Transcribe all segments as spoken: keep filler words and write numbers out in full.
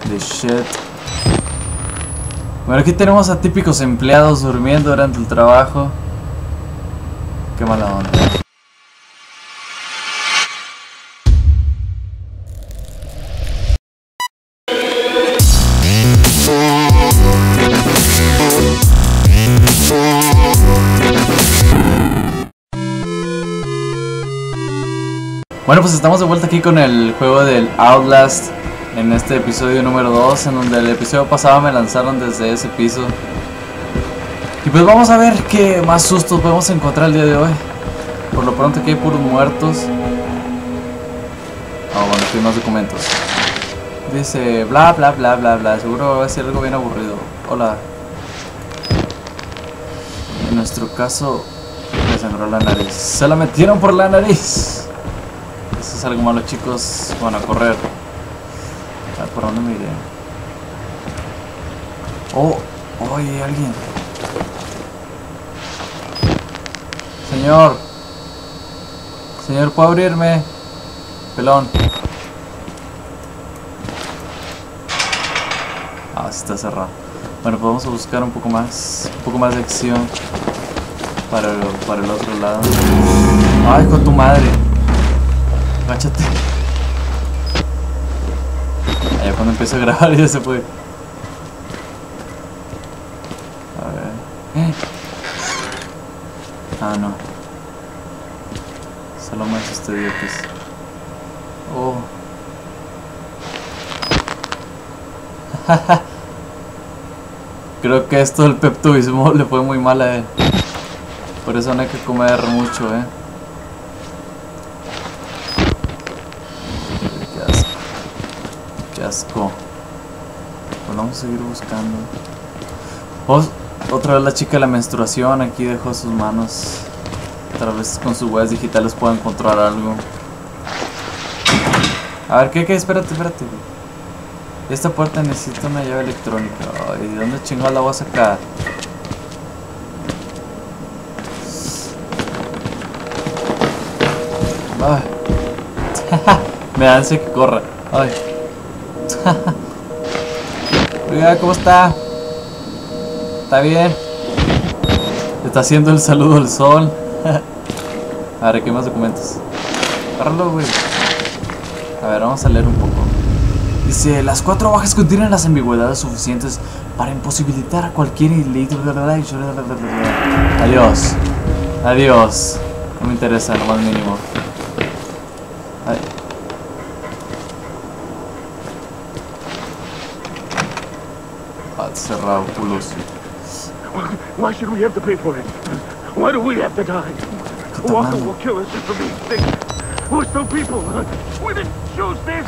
De shit. Bueno, aquí tenemos a típicos empleados durmiendo durante el trabajo. Qué mala onda. Bueno, pues estamos de vuelta aquí con el juego del Outlast en este episodio número dos, en donde el episodio pasado me lanzaron desde ese piso. Y pues vamos a ver qué más sustos podemos encontrar el día de hoy. Por lo pronto aquí hay puros muertos. Ah, bueno, aquí hay más documentos. Dice bla bla bla bla bla, seguro va a ser algo bien aburrido. Hola. En nuestro caso le sangró la nariz. Se la metieron por la nariz. Eso es algo malo, chicos. Bueno, a correr. A ver, ¿por dónde me iré? Oh, oh, hay alguien. Señor. Señor, ¿puedo abrirme? Pelón. Ah, sí está cerrado. Bueno, pues vamos a buscar un poco más. Un poco más de acción. Para el, para el otro lado. Ay, con tu madre. Agáchate. Allá cuando empiezo a grabar ya se fue. A ver. ¿Eh? Ah, no. Solo me asusté de que es. Oh. Creo que esto del Pepto-Bismol le fue muy mal a él. Por eso no hay que comer mucho, eh. Asco. Pues vamos a seguir buscando. Oh, otra vez la chica de la menstruación aquí dejó sus manos. Tal vez con sus huellas digitales pueda encontrar algo. A ver, ¿qué? ¿Qué? Espérate, espérate. Esta puerta necesita una llave electrónica. Ay, ¿de dónde chingada la voy a sacar? Ay. Me da ansia que corra. Ay. Oiga, ¿cómo está? ¿Está bien? Está haciendo el saludo al sol. A ver, ¿qué más documentos? Agárralo, güey. A ver, vamos a leer un poco. Dice, las cuatro bajas contienen las ambigüedades suficientes para imposibilitar a cualquier ilícito. Adiós. Adiós. No me interesa, lo más mínimo. Ay. Cerrado, culos. Why should we have to pay for it? Why do we have to die? Walker will kill us just for being sick. We're still people. We didn't choose this.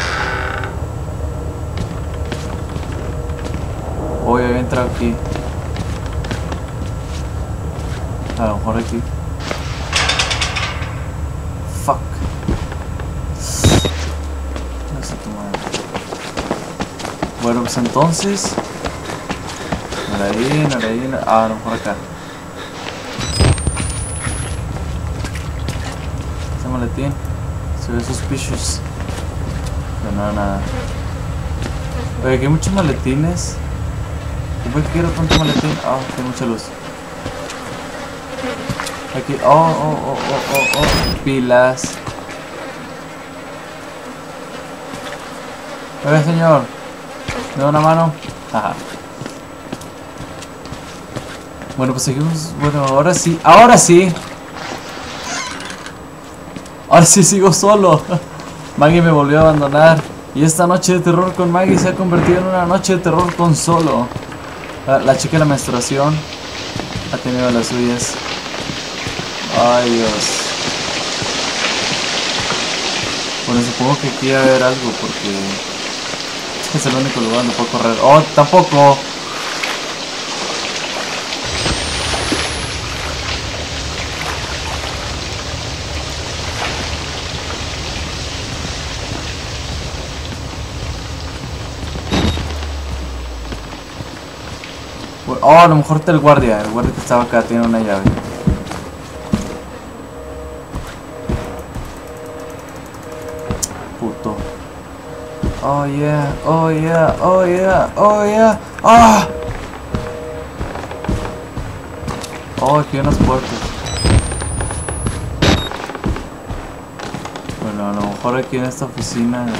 Voy a entrar aquí. A lo mejor aquí. Fuck. No sé tu madre. Bueno, pues entonces. No era ahí, no era ahí, no... Ah, no, por acá. Ese maletín se ve suspicious. Pero no, nada. Oye, aquí hay muchos maletines. ¿Cómo quiero tanto maletín? Ah, oh, hay mucha luz. Aquí, oh, oh, oh, oh, oh, oh. Pilas. Oye, señor. ¿Me da una mano? Ajá. Bueno, pues seguimos. Bueno, ahora sí. Ahora sí. Ahora sí sigo solo. Maggie me volvió a abandonar. Y esta noche de terror con Maggie se ha convertido en una noche de terror con Solo. La, la chica de la menstruación ha tenido las suyas. Ay, Dios. Bueno, supongo que aquí va a haber algo porque es el único lugar donde puedo correr. Oh, tampoco. Oh, a lo mejor está el guardia. El guardia que estaba acá tiene una llave. Puto. Oh, Oh yeah, oh yeah, oh yeah, oh yeah. ¡Ah! Oh, aquí hay unas puertas. Bueno, a lo mejor aquí en esta oficina de...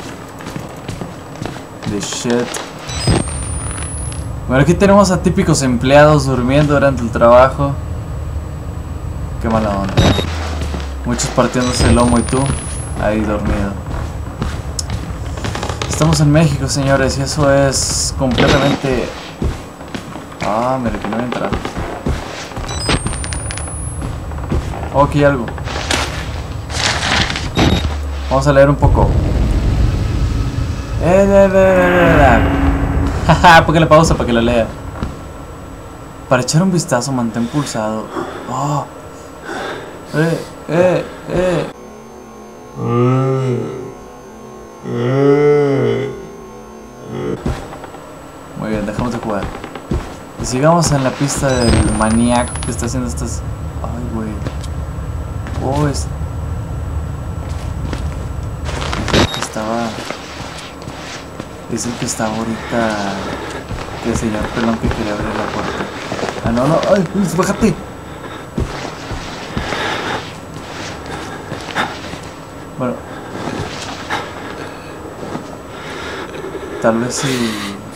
de shit. Bueno, aquí tenemos a típicos empleados durmiendo durante el trabajo. Qué mala onda. Muchos partiéndose el lomo y tú ahí dormido. Estamos en México, señores, y eso es completamente... Ah, mira, que no voy a entrar. Oh, aquí hay algo. Vamos a leer un poco. Eh, eh, eh, eh, eh. Jaja, póngale pausa para que lo lea. Para echar un vistazo, mantén pulsado. Oh. Eh, eh, eh. Muy bien, dejamos de jugar. Y sigamos en la pista del maníaco que está haciendo estas... Ay, güey. Oh, es... Es el que estaba... Es el que estaba ahorita... El señor pelón que quería abrir la puerta. Ah, no, no. Ay, bájate. Bueno. Tal vez si...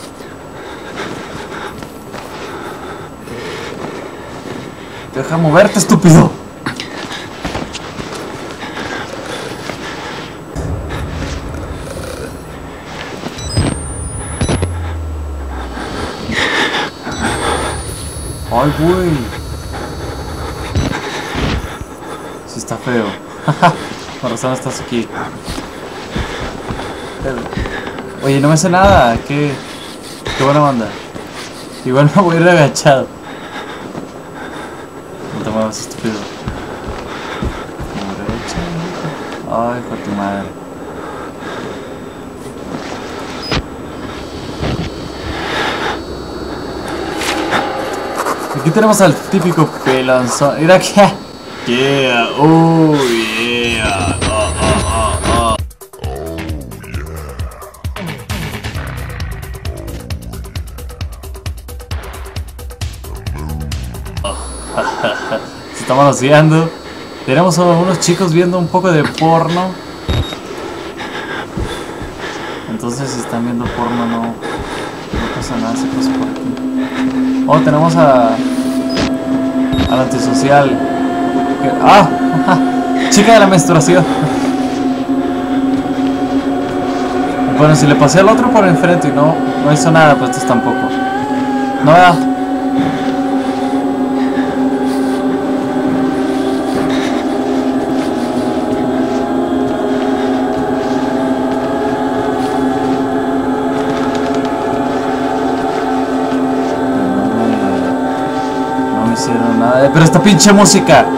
Deja moverte, estúpido. Ay, güey. Sí está feo. Por razón estás aquí. Oye, no me hace nada. Qué, qué buena onda. Igual me voy a ir agachado. No te muevas, estúpido. Ay, con tu madre. Aquí tenemos al típico pelonzón. Mira que... Yeah, oh yeah. Oh, oh, oh, oh. Se está manoseando. Tenemos a unos chicos viendo un poco de porno. Entonces si están viendo porno no, no pasa nada, se pasa por aquí. Oh, tenemos a... al antisocial. Que, ¡ah! Chica de la menstruación. Bueno, si le pasé al otro por enfrente y no, no hizo nada, pues estos tampoco. No, ¿verdad? No me hicieron nada. Pero esta pinche música.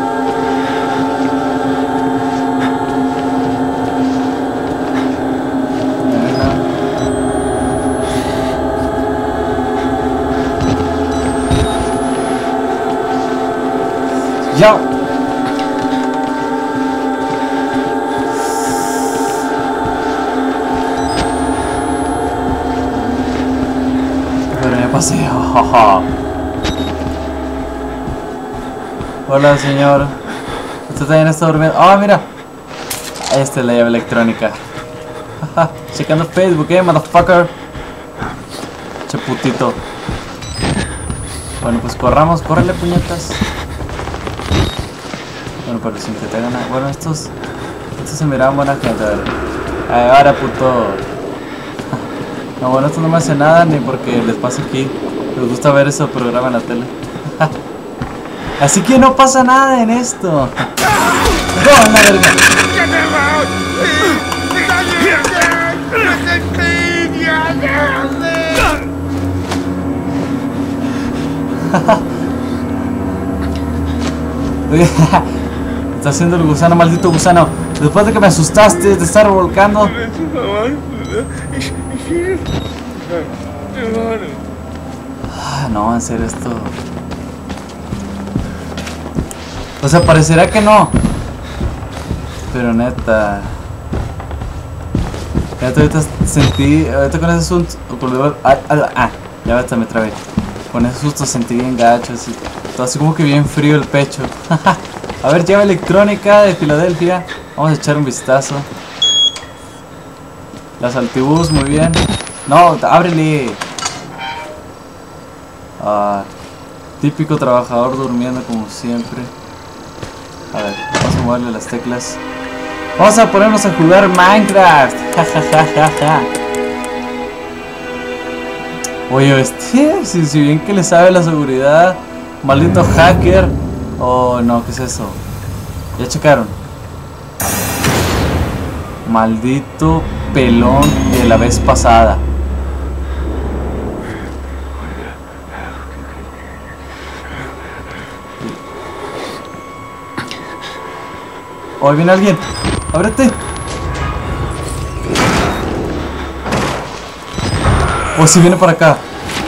Ya. Pero me pasé. Hola, señor. Usted también está durmiendo. Ah, oh, mira. Esta es la llave electrónica. Checando Facebook, eh, motherfucker. Che putito. Bueno, pues corramos, córrele, puñetas. Bueno, pero sin que te hagan nada. Bueno, estos... Estos se miraban buena gente, a ver. Ay, ahora, puto. No, bueno, esto no me hace nada, ni porque les pasa aquí. Les gusta ver ese programa en la tele. Así que no pasa nada en esto. ¡No, la verga! Está haciendo el gusano, maldito gusano. Después de que me asustaste de estar volcando. Ah, no, en serio esto. O sea, parecerá que no. Pero neta. ahorita sentí, ahorita con ese susto, ah, ah, ah, ya hasta me trabé. Con ese susto sentí bien gacho, así, todo así como que bien frío el pecho. A ver, llave electrónica de Filadelfia. Vamos a echar un vistazo. Las altibús, muy bien. No, ábrele. Ah, típico trabajador durmiendo como siempre. A ver, vamos a moverle las teclas. Vamos a ponernos a jugar Minecraft. Ja, oye, este, si, si bien que le sabe la seguridad. Maldito hacker. Oh, no, ¿qué es eso? Ya checaron. Maldito pelón de la vez pasada. Oh, viene alguien. Ábrete. Oh, si viene para acá.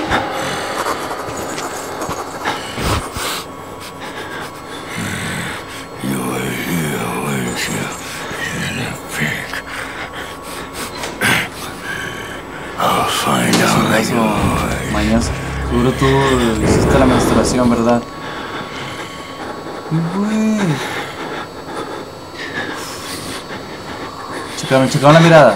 Mañoso. Seguro tú hiciste la menstruación, ¿verdad? Güey. Checaron, checaron la mirada.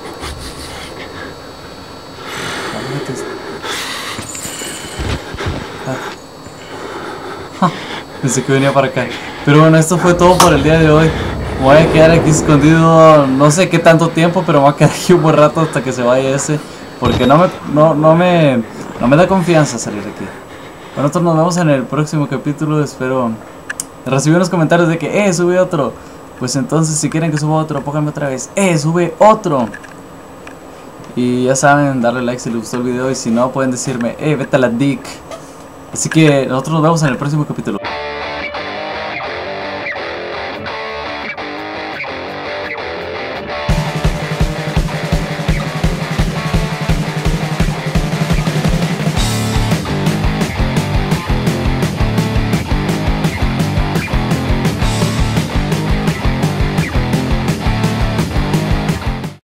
Ah. Pensé que venía para acá. Pero bueno, esto fue todo por el día de hoy. Me voy a quedar aquí escondido no sé qué tanto tiempo, pero me voy a quedar aquí un buen rato hasta que se vaya ese. Porque no me, no, no me, no me da confianza salir de aquí. Bueno, nosotros nos vemos en el próximo capítulo. Espero recibir unos comentarios de que, eh, sube otro. Pues entonces si quieren que suba otro, pónganme otra vez, eh, sube otro. Y ya saben, darle like si les gustó el video. Y si no, pueden decirme, eh, vete a la dick. Así que nosotros nos vemos en el próximo capítulo.